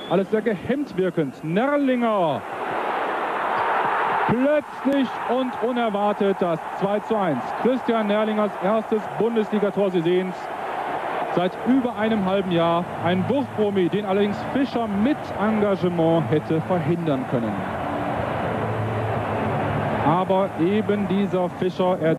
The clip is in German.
Alles sehr gehemmt wirkend. Nerlinger. Plötzlich und unerwartet das 2:1. Christian Nerlingers erstes Bundesligator, Sie sehen es, seit über einem halben Jahr. Ein Wurfpromi, den allerdings Fischer mit Engagement hätte verhindern können. Aber eben dieser Fischer,